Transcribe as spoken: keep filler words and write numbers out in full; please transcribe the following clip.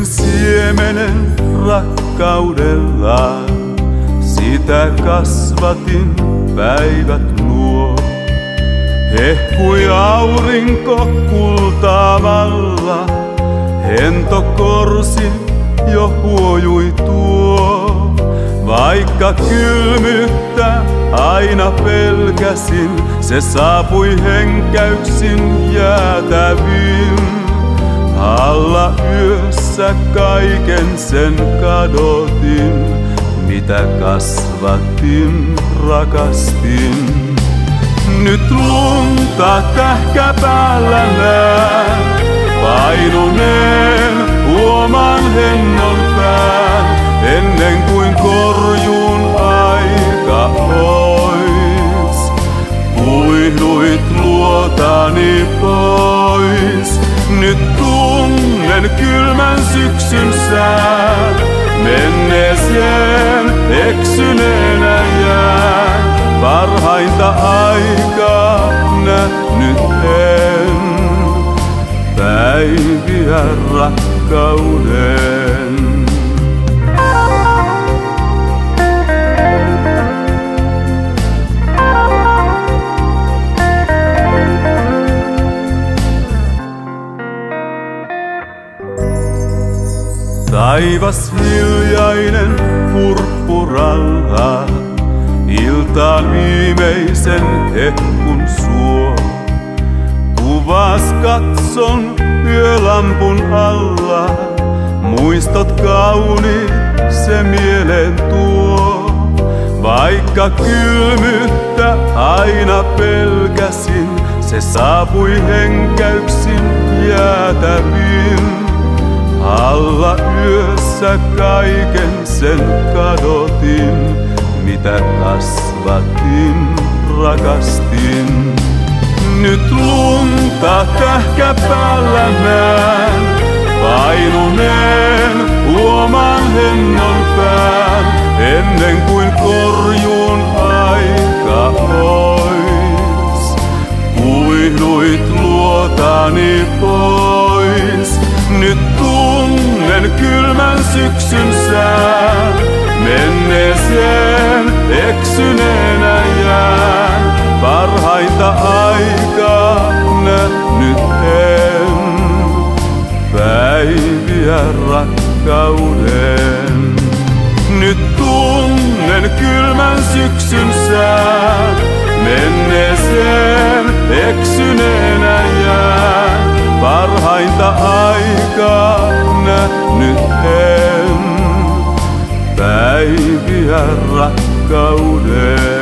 siemenen rakkaudella, sitä kasvatin päivät nuo. Hehkui aurinko kultaavalla, hento korsi jo huojui tuo. Vaikka kylmyyttä aina pelkäsin, se saapui henkäyksin jäätävin. Alla yössä kaiken sen kadotin, mitä kasvatin, rakastin. Nyt lunta tähkäpäällä näen, painuneen huomaan hennon pään. Ennen kuin korjuun aika ois, kuihduit luotani pois. Nyt tunnen kylmän syksyn sään, menneeseen eksyneenä jään. Parhainta aikaa nähnyt en, päiviä rakkauden. Taivas hiljainen purppuralla, iltaan viimeisen hehkun suo. Kuvas katson yölampun alla, muistot kauniit se mieleen tuo. Vaikka kylmyyttä aina pelkäsin, se saapui henkäyksin jäätävin. Alla yössä kaiken sen kadotin, mitä kasvatin, rakastin. Nyt lunta tähkäpäällä näen, painuneen huomaan hennon pään. Ennen kuin korjuun aika ois, kuihduit luotani pois. Nyt tunnen kylmän syksyn sään, menneeseen eksyneenä jään. Parhainta aikaa nähnyt en, päiviä rakkauden. Nyt tunnen kylmän syksyn sään, menneeseen eksyneenä jään. Parhainta aikaa nähnyt en, päiviä rakkauden.